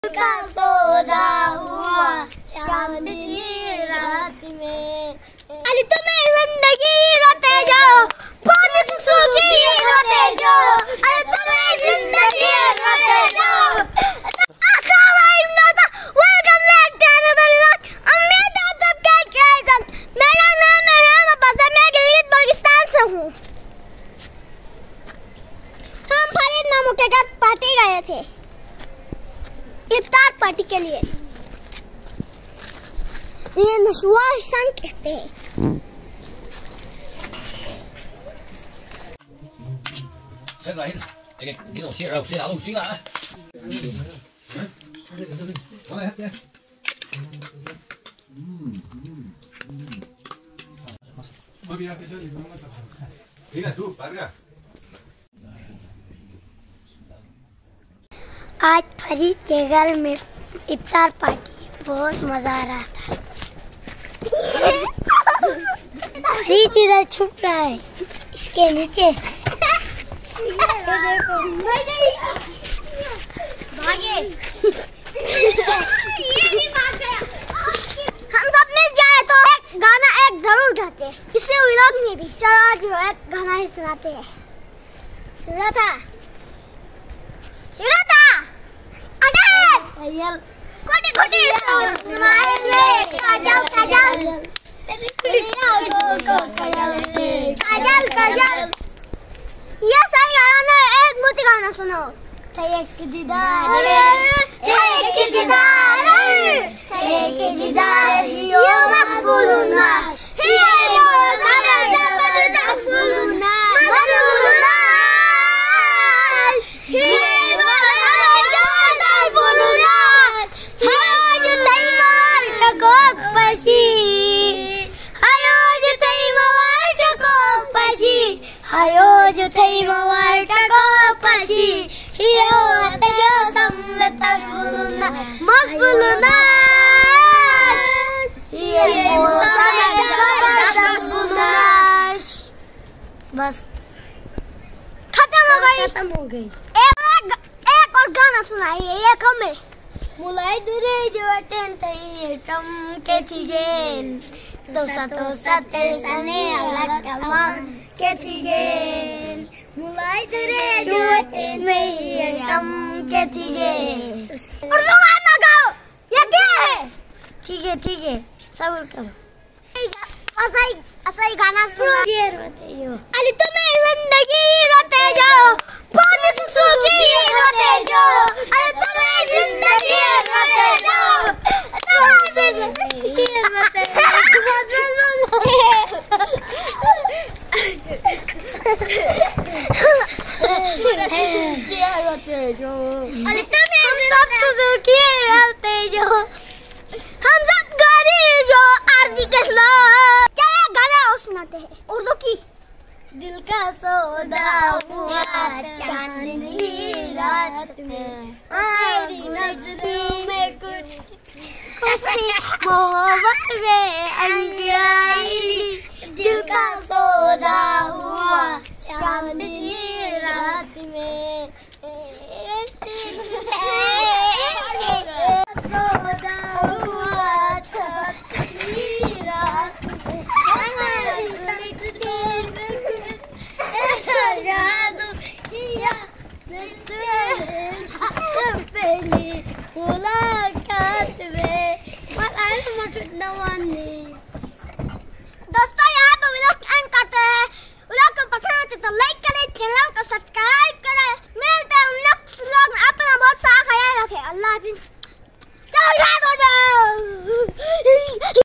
का सौदा हुआ चांदनी रात में। अली तुम्हें जिंदगी रोते जाओ, पानी सूखी रोते जाओ, अली तुम्हें जिंदगी रोते जाओ। Welcome back to another vlog. उम्मीद है आप सब ठीक हैं। मेरा नाम है ahram, मैं गिलगित बल्तिस्तान से हूँ। हम फरीद मामू के घर पार्टी गए थे, इफ्तार पार्टी के लिए। ये नशवा सन कहते हैं। आज फरीद के घर में इफ्तार पार्टी, बहुत मजा आ रहा था। फरीद इधर छुप रहा है इसके नीचे। भागे। हम सब मिल जाए तो एक गाना जरूर गाते हैं, इसे व्लॉग में भी। चलो आज एक गाना ही सुनाते हैं। सुनाता खोटी खोटी काजल काजल काजल काजल। ये सही गाना है, एक मोती गाना सुनो। एक दीदार यो मकबूलुना hayo jutai mawar tako pasi hiyo tayo sambetasbuluna masbuluna hiyo sambetasbuluna। बस खत्म हो गई। एक और गाना सुनाइए, ये कम है। मुलाई दुरे जो टेंथ टम के थी गेल तो सते सने अलग टम के थी गेल। मुलाई दुरे जो टेंथ टम के थी गेल। उर्दू गाना गाओ, ये क्या है? ठीक है सब्र करो। असही गाना सुनो। अली तुम्हें जिंदगी रोते जाओ, पानी सूखी रोते जाओ, अली तुम्हें जिंदगी रोते जाओ। अली तुम्हें हम सब सूखी रोते जाओ, हम सब गरीब जो आरती के लोग। क्या गाना सुनाते हैं उर्दू की। दिल का सौदा हुआ चांदनी रात में, तेरी नजरों में कुछ मोहब्बत में अंगड़ाई। दिल का सौदा हुआ चांदनी रात में, सौदा हुआ चांदनी रात में। पहली मुलाकात में दोस्तों, यहाँ पर व्लॉग एंड करते हैं। व्लॉग को पसंद आते तो लाइक करें, चैनल को सब्सक्राइब